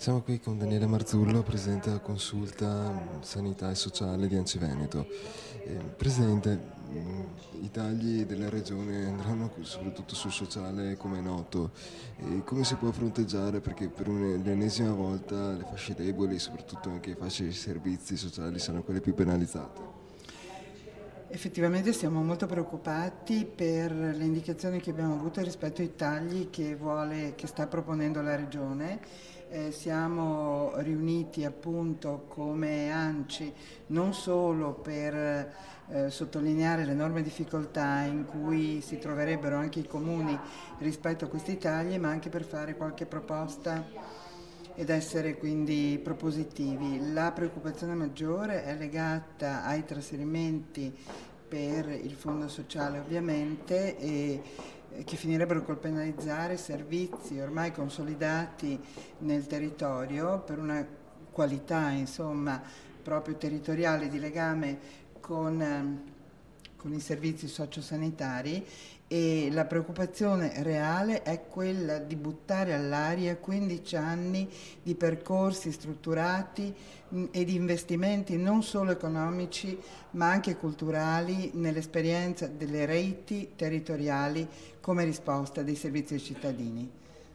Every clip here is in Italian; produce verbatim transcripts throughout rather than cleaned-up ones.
Siamo qui con Daniele Marzullo, Presidente della Consulta Sanità e Sociale di ANCI Veneto. Eh, Presidente, mh, i tagli della Regione andranno soprattutto sul sociale, come è noto. E come si può fronteggiare? Perché per un- l'ennesima volta le fasce deboli, soprattutto anche le fasce di servizi sociali, saranno quelle più penalizzate. Effettivamente siamo molto preoccupati per le indicazioni che abbiamo avuto rispetto ai tagli che, vuole, che sta proponendo la Regione. Eh, siamo riuniti appunto come ANCI non solo per eh, sottolineare l'enorme difficoltà in cui si troverebbero anche i comuni rispetto a questi tagli, ma anche per fare qualche proposta ed essere quindi propositivi. La preoccupazione maggiore è legata ai trasferimenti per il fondo sociale ovviamente e che finirebbero col penalizzare servizi ormai consolidati nel territorio per una qualità insomma proprio territoriale di legame con, ehm, con i servizi sociosanitari, e la preoccupazione reale è quella di buttare all'aria quindici anni di percorsi strutturati mh, e di investimenti non solo economici ma anche culturali nell'esperienza delle reti territoriali come risposta dei servizi ai cittadini.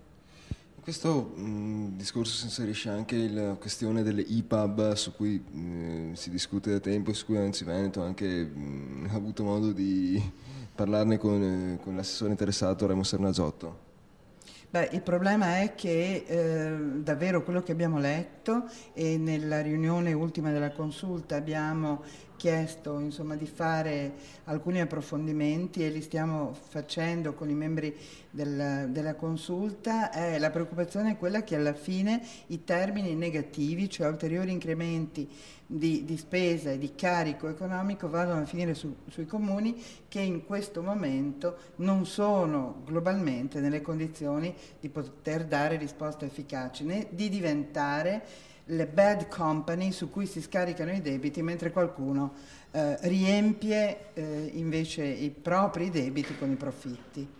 In questo mh, discorso si inserisce anche la questione delle I P A B su cui mh, si discute da tempo e su cui ANCI Veneto ha anche mh, ha avuto modo di parlarne con, eh, con l'assessore interessato Remo Sernagiotto. Beh, il problema è che eh, davvero quello che abbiamo letto, e nella riunione ultima della consulta abbiamo chiesto insomma, di fare alcuni approfondimenti e li stiamo facendo con i membri del, della consulta, è la preoccupazione è quella che alla fine i termini negativi, cioè ulteriori incrementi di, di spesa e di carico economico, vadano a finire su, sui comuni che in questo momento non sono globalmente nelle condizioni di poter dare risposte efficaci né di diventare le bad company su cui si scaricano i debiti mentre qualcuno eh, riempie eh, invece i propri debiti con i profitti.